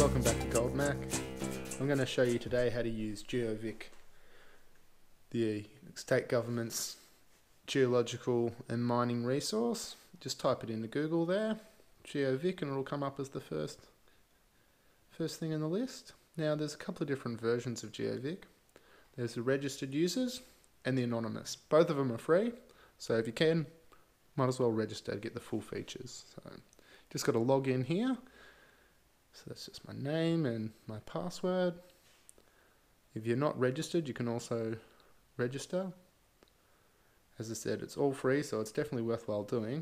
Welcome back to GoldMac. I'm going to show you today how to use GeoVic, the state government's geological and mining resource. Just type it into Google there, GeoVic, and it'll come up as the first thing in the list. Now there's a couple of different versions of GeoVic. There's the registered users and the anonymous. Both of them are free, so if you can, might as well register to get the full features. So just got to log in here. So that's just my name and my password. If you're not registered, you can also register. As I said, it's all free, so it's definitely worthwhile doing.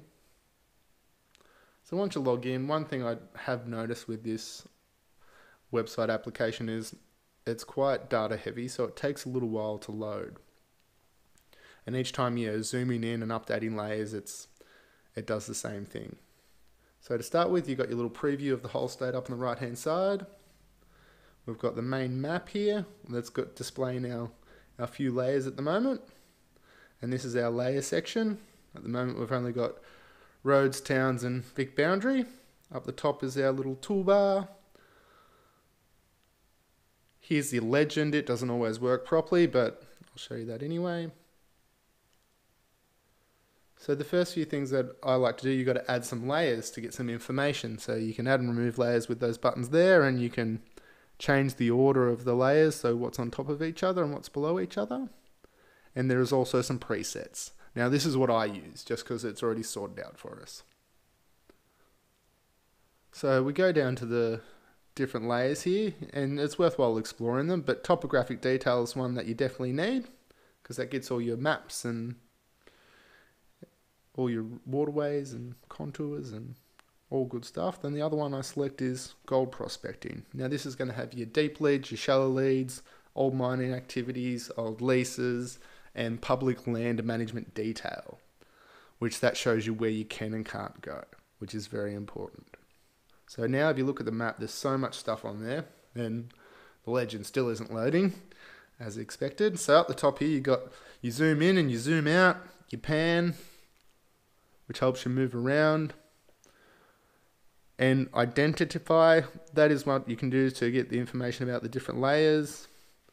So once you log in, one thing I have noticed with this website application is it's quite data heavy, so it takes a little while to load. And each time you're zooming in and updating layers, it does the same thing. So to start with, you've got your little preview of the whole state up on the right hand side. We've got the main map here that's got displaying our few layers at the moment. And this is our layer section. At the moment we've only got roads, towns and Vic boundary. Up the top is our little toolbar. Here's the legend. It doesn't always work properly, but I'll show you that anyway. So the first few things that I like to do, you've got to add some layers to get some information. So you can add and remove layers with those buttons there, and you can change the order of the layers, so what's on top of each other and what's below each other. And there is also some presets. Now this is what I use, just because it's already sorted out for us. So we go down to the different layers here, and it's worthwhile exploring them, but topographic detail is one that you definitely need, because that gets all your maps and all your waterways and contours and all good stuff. Then the other one I select is gold prospecting. Now this is going to have your deep leads, your shallow leads, old mining activities, old leases, and public land management detail, which that shows you where you can and can't go, which is very important. So now if you look at the map, there's so much stuff on there, and the legend still isn't loading as expected. So up the top here, you zoom in and you zoom out, you pan, which helps you move around, and identify. That is what you can do to get the information about the different layers.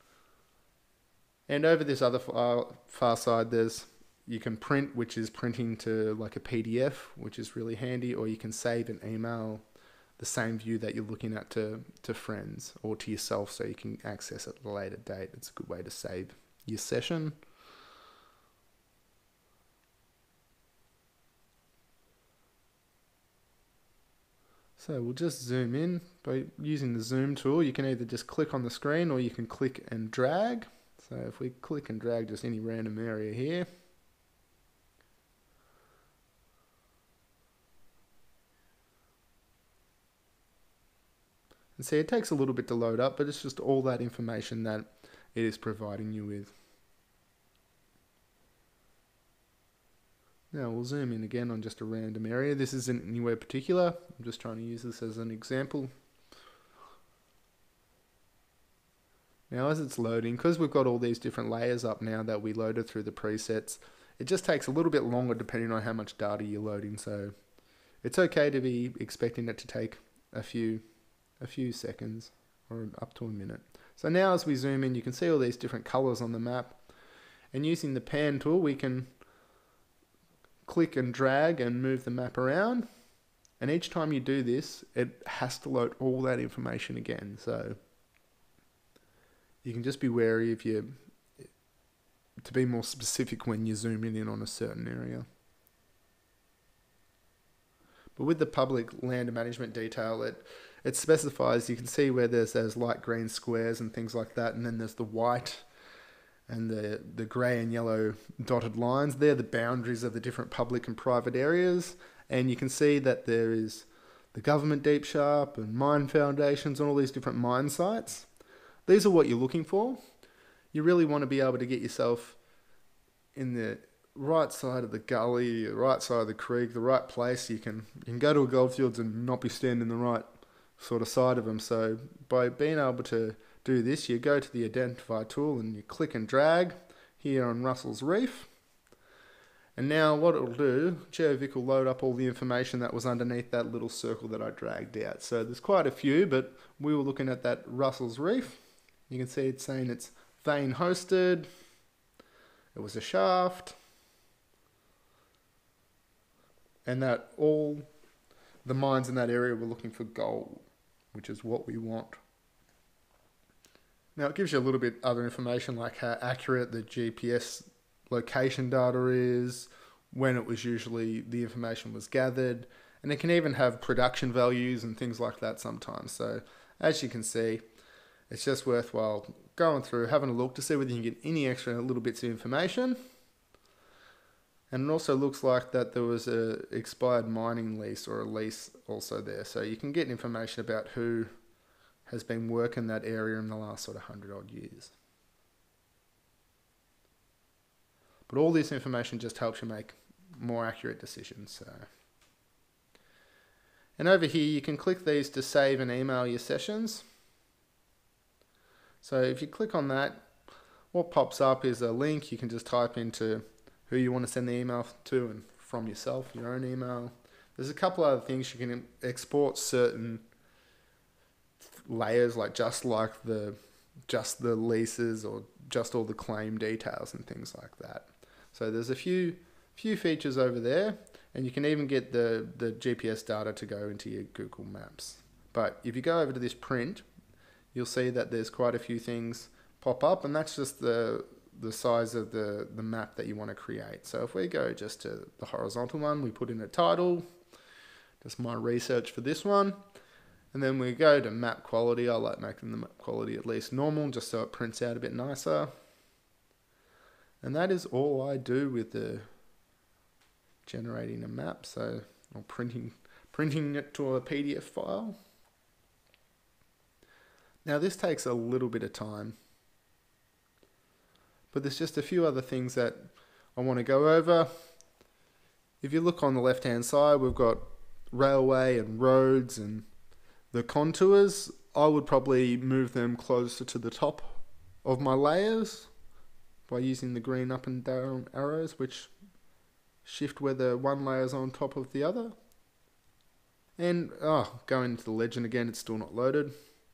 And over this other far side, you can print, which is printing to like a PDF, which is really handy, or you can save and email the same view that you're looking at to friends or to yourself, so you can access it at a later date. It's a good way to save your session. So we'll just zoom in. By using the zoom tool, you can either just click on the screen or you can click and drag. So if we click and drag just any random area here, and see, it takes a little bit to load up, but it's just all that information that it is providing you with. Now we'll zoom in again on just a random area. This isn't anywhere particular. I'm just trying to use this as an example. Now as it's loading, because we've got all these different layers up now that we loaded through the presets, it just takes a little bit longer depending on how much data you're loading. So it's okay to be expecting it to take a few seconds or up to a minute. So now as we zoom in, you can see all these different colors on the map, and using the pan tool we can click and drag and move the map around, and each time you do this it has to load all that information again. So you can just be wary to be more specific when you're zooming in on a certain area. But with the public land management detail, it specifies, you can see where there's those light green squares and things like that, and then there's the white and the grey and yellow dotted lines. They're the boundaries of the different public and private areas, and you can see that there is the government deep sharp and mine foundations and all these different mine sites. These are what you're looking for. You really want to be able to get yourself in the right side of the gully, the right side of the creek, the right place. You can go to a goldfields and not be standing the right sort of side of them. So by being able to do this, you go to the identify tool and you click and drag here on Russell's Reef, And now what it'll do, GeoVic will load up all the information that was underneath that little circle that I dragged out. So there's quite a few, but we were looking at that Russell's Reef. You can see it's saying it's vein hosted. It was a shaft. And that all the mines in that area were looking for gold, which is what we want. Now it gives you a little bit other information like how accurate the GPS location data is, when it was usually the information was gathered, and it can even have production values and things like that sometimes. So as you can see, it's just worthwhile going through, having a look to see whether you can get any extra little bits of information. And it also looks like that there was a expired mining lease or a lease also there. So you can get information about who has been working that area in the last sort of 100 odd years. But all this information just helps you make more accurate decisions. So. And over here you can click these to save and email your sessions. So if you click on that, what pops up is a link. You can just type into who you want to send the email to and from yourself, your own email. There's a couple other things. You can export certain layers, like just the leases or just all the claim details and things like that. So there's a few features over there, and you can even get the GPS data to go into your Google Maps. But if you go over to this print, you'll see that there's quite a few things pop up, and that's just the size of the map that you want to create. So if we go just to the horizontal one, we put in a title, just my research for this one, and then we go to map quality. I like making the map quality at least normal, just so it prints out a bit nicer. And that is all I do with the generating a map, or printing it to a PDF file. Now this takes a little bit of time, but there's just a few other things that I want to go over. If you look on the left hand side, we've got railway and roads and the contours. I would probably move them closer to the top of my layers by using the green up and down arrows, which shift whether one layer is on top of the other. And going into the legend again, it's still not loaded.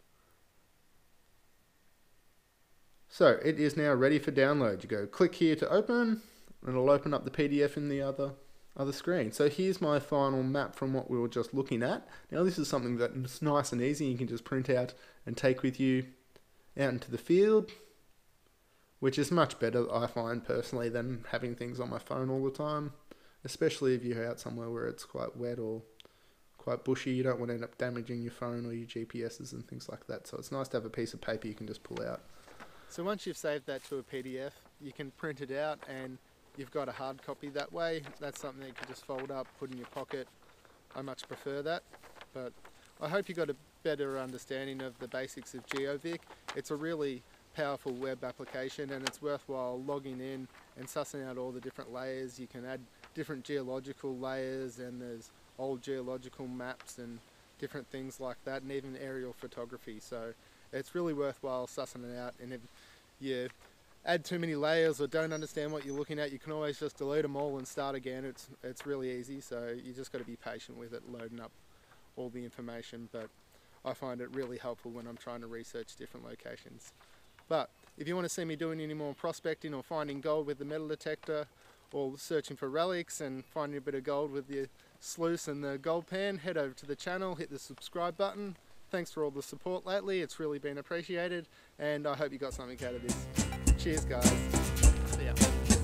So it is now ready for download. You go click here to open, and it'll open up the PDF in the other screen. So here's my final map from what we were just looking at. Now this is something that's nice and easy. You can just print out and take with you out into the field, which is much better, I find personally, than having things on my phone all the time, especially if you're out somewhere where it's quite wet or quite bushy. You don't want to end up damaging your phone or your GPSs and things like that. So it's nice to have a piece of paper you can just pull out. So once you've saved that to a PDF, you can print it out and you've got a hard copy that way. That's something that you can just fold up, put in your pocket. I much prefer that, but I hope you got a better understanding of the basics of GeoVic. It's a really powerful web application, and it's worthwhile logging in and sussing out all the different layers. You can add different geological layers, and there's old geological maps and different things like that, and even aerial photography. So it's really worthwhile sussing it out, and if you add too many layers or don't understand what you're looking at, you can always just delete them all and start again. It's really easy, so you just got to be patient with it, loading up all the information. But I find it really helpful when I'm trying to research different locations. But if you want to see me doing any more prospecting or finding gold with the metal detector, or searching for relics and finding a bit of gold with the sluice and the gold pan, head over to the channel, hit the subscribe button. Thanks for all the support lately, it's really been appreciated, and I hope you got something out of this. Cheers guys. See ya.